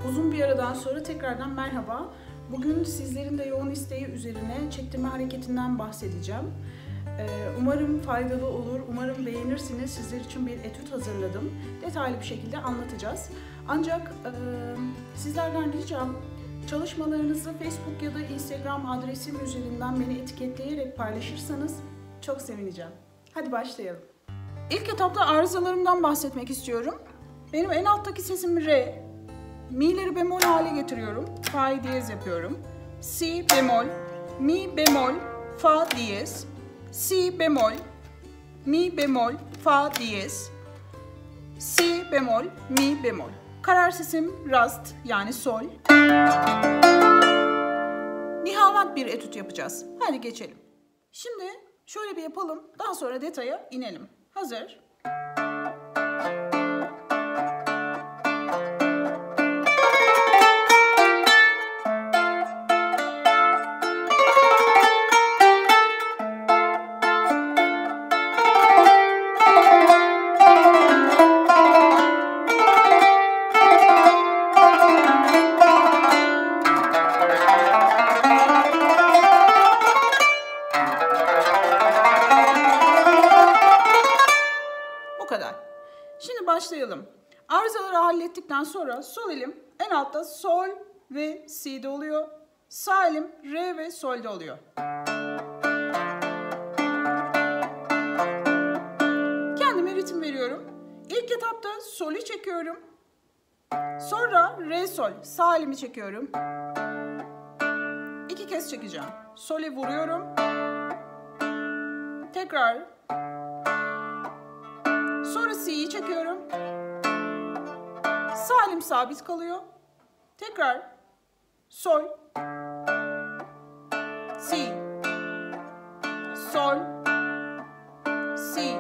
Uzun bir aradan sonra tekrardan merhaba. Bugün sizlerin de yoğun isteği üzerine çektirme hareketinden bahsedeceğim. Umarım faydalı olur, umarım beğenirsiniz. Sizler için bir etüt hazırladım. Detaylı bir şekilde anlatacağız. Ancak sizlerden ricam çalışmalarınızı Facebook ya da Instagram adresim üzerinden beni etiketleyerek paylaşırsanız çok sevineceğim. Hadi başlayalım. İlk etapta arızalarımdan bahsetmek istiyorum. Benim en alttaki sesim re. Mi'leri bemol hale getiriyorum. Fa'yı diyez yapıyorum. Si bemol, mi bemol, fa diyez. Si bemol, mi bemol, fa diyez. Si bemol, mi bemol. Karar sesim rast yani sol. Nihavent bir etüt yapacağız. Hadi geçelim. Şimdi şöyle bir yapalım. Daha sonra detaya inelim. Hazır. Şimdi başlayalım. Arızaları hallettikten sonra sol elim en altta sol ve si'de oluyor. Sağ elim re ve sol'de oluyor. Kendime ritim veriyorum. İlk etapta sol'ü çekiyorum. Sonra re sol. Sağ elimi çekiyorum. 2 kez çekeceğim. Sol'e vuruyorum. Tekrar. Sonra si'yi çekiyorum. Sağ elim sabit kalıyor. Tekrar sol, si, sol, si.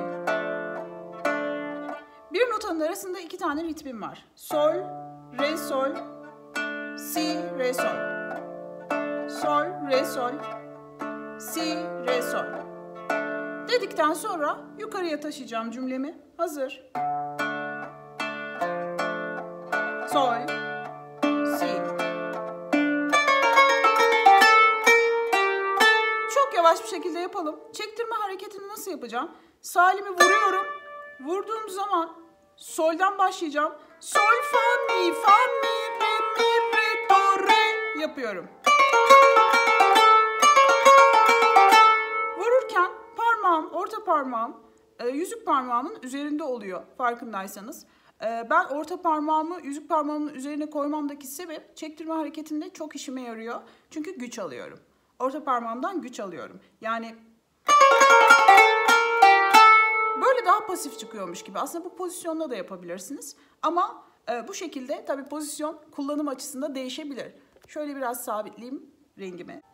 Bir notanın arasında 2 tane ritmim var. Sol, re sol, si, re sol. Sol, re sol, si, re sol. Dedikten sonra yukarıya taşıyacağım cümlemi. Hazır. Sol, si. Çok yavaş bir şekilde yapalım. Çektirme hareketini nasıl yapacağım? Sağ elimi vuruyorum. Vurduğum zaman soldan başlayacağım. Sol, fa, mi, re, do, re yapıyorum. Vururken parmağım, orta parmağım, yüzük parmağımın üzerinde oluyor farkındaysanız. Ben orta parmağımı yüzük parmağımın üzerine koymamdaki sebep çektirme hareketinde çok işime yarıyor. Çünkü güç alıyorum. Orta parmağımdan güç alıyorum. Yani böyle daha pasif çıkıyormuş gibi. Aslında bu pozisyonda da yapabilirsiniz. Ama bu şekilde tabii pozisyon kullanım açısından değişebilir. Şöyle biraz sabitleyeyim rengimi.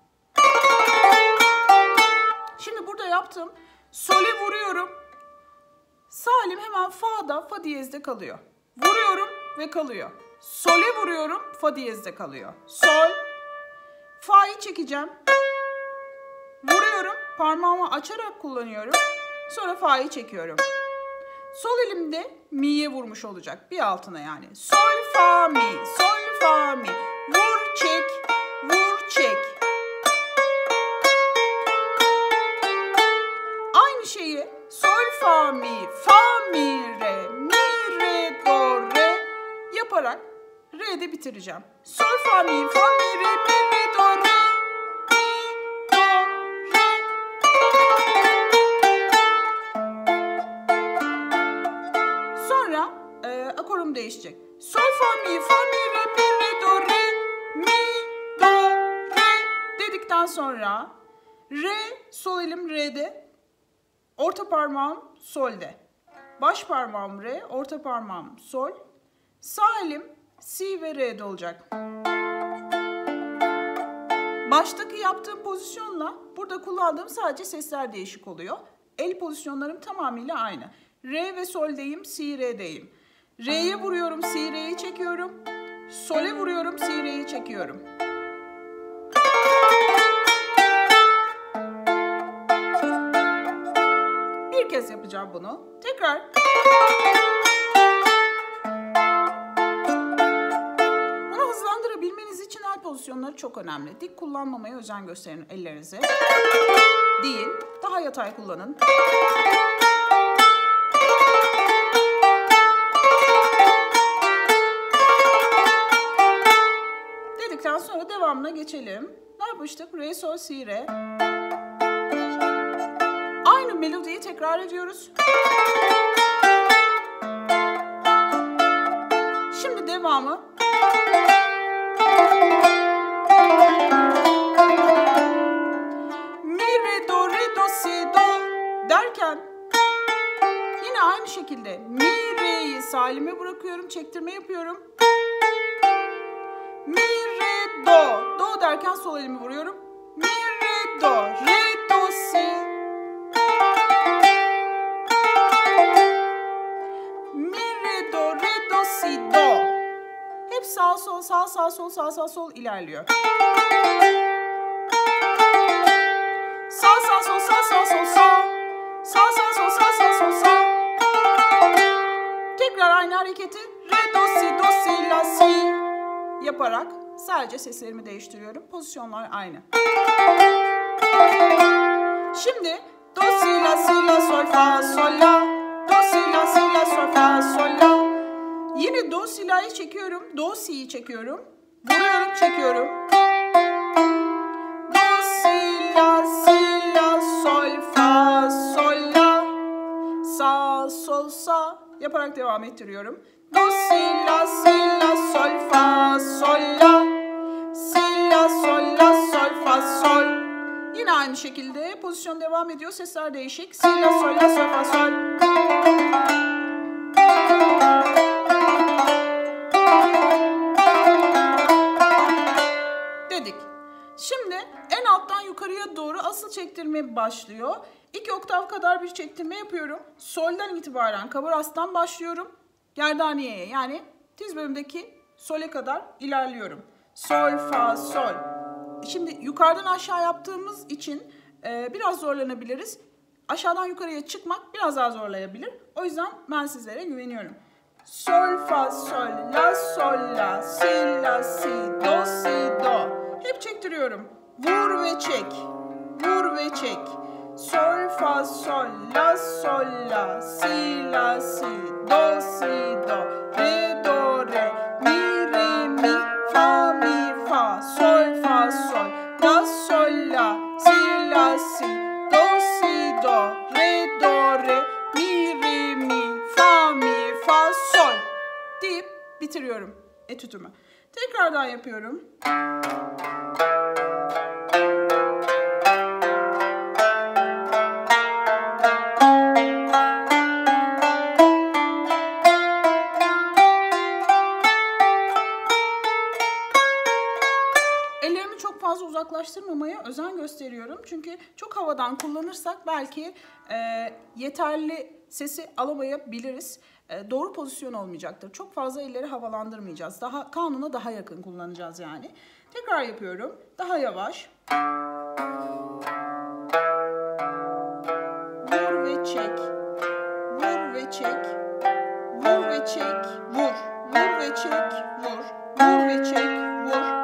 Şimdi burada yaptım. Sol'e vuruyorum. Sağ elim hemen fa'da, fa diyezde kalıyor. Vuruyorum ve kalıyor. Sol'e vuruyorum, fa diyezde kalıyor. Sol, fa'yı çekeceğim. Vuruyorum, parmağımı açarak kullanıyorum. Sonra fa'yı çekiyorum. Sol elimde mi'ye vurmuş olacak. Bir altına yani. Sol, fa, mi, sol, fa, mi. Vur, çek, vur, çek. Aynı şeyi sol, fa, mi, re, do, re yaparak re'de bitireceğim. Sol, fa, mi, re, do, re, mi, do, re. Sonra akorum değişecek. Sol, fa, mi, re, do, re, mi, do, re dedikten sonra re, sol elim re'de. Orta parmağım sol'de. Baş parmağım re, orta parmağım sol. Sağ elim si ve re'de olacak. Baştaki yaptığım pozisyonla burada kullandığım sadece sesler değişik oluyor. El pozisyonlarım tamamıyla aynı. Re ve sol'deyim, si, re'deyim. Re'ye vuruyorum, si, re'yi çekiyorum. Sol'e vuruyorum, si, re'yi çekiyorum. Bir kez yapacağım bunu. Tekrar. Bunu pozisyonları çok önemli. Dik kullanmamaya özen gösterin ellerinizi. Değil, daha yatay kullanın. Dedikten sonra devamına geçelim. Ne yapmıştık? Re, sol, si, re. Aynı melodiyi tekrar ediyoruz. Şimdi devamı. Mi, re, do, re, do, si, do derken yine aynı şekilde mi, re'yi salime bırakıyorum, çektirme yapıyorum. Mi, re, do. Do derken sol elimi vuruyorum. Mi, re, do. Re, do, si. Mi, re, do, re, do, si, do. Hep sağ, sol, sağ, sağ, sol, sağ, sağ, sol ilerliyor. Sağ, sağ, sol, sağ, sağ, sol, sağ. Sağ, sağ, sol, sağ, sağ, sol, sağ. Tekrar aynı hareketi. Re, do, si, do, si, la, si yaparak sadece seslerimi değiştiriyorum. Pozisyonlar aynı. Şimdi do, si, la, sol, fa, sol, la. Do, si, la, sol, fa, sol, la. Yine do, si, la'yı çekiyorum. Do, si'yi çekiyorum. Vuruyorum, çekiyorum. Do, si, la, sol, fa, sol, la. Sa, sol, sa yaparak devam ettiriyorum. Do, si, la, sol, fa, sol, la. Si, la, sol, fa, sol. Yine aynı şekilde pozisyon devam ediyor. Sesler değişik. Si, la, sol, fa, sol. Dedik. Şimdi en alttan yukarıya doğru asıl çektirme başlıyor. 2 oktav kadar bir çektirme yapıyorum. Sol'dan itibaren kaburastan başlıyorum. Gerdaniyeye yani tiz bölümdeki sol'e kadar ilerliyorum. Sol, fa, sol. Şimdi yukarıdan aşağı yaptığımız için biraz zorlanabiliriz. Aşağıdan yukarıya çıkmak biraz daha zorlayabilir. O yüzden ben sizlere güveniyorum. Sol, fa, sol, la, si, do, si, do. Hep çektiriyorum. Vur ve çek. Vur ve çek. Sol, fa, sol, la, si, do, si, do. Re, do, re, mi, fa, sol, fa, sol, la, si, do, si, do. Re, do, re, mi, fa, sol deyip bitiriyorum etütümü. Tekrardan yapıyorum. Ellerimi çok fazla uzaklaştırmamaya özen gösteriyorum. Çünkü çok havadan kullanırsak belki yeterli sesi alamayabiliriz. Doğru pozisyon olmayacaktır. Çok fazla elleri havalandırmayacağız. Kanuna daha yakın kullanacağız yani. Tekrar yapıyorum. Daha yavaş. Vur ve çek. Vur ve çek. Vur ve çek. Vur. Vur ve çek. Vur. Vur ve çek. Vur.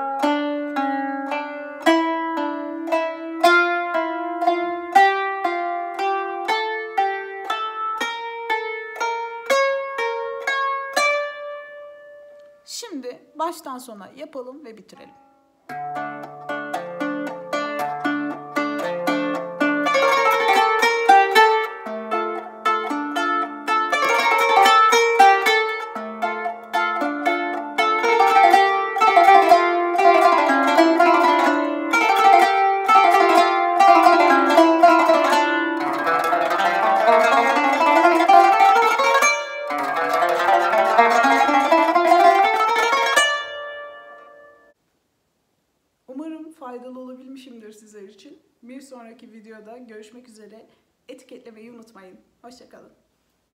Şimdi baştan sona yapalım ve bitirelim. Umarım faydalı olabilmişimdir sizler için. Bir sonraki videoda görüşmek üzere. Etiketlemeyi unutmayın. Hoşça kalın.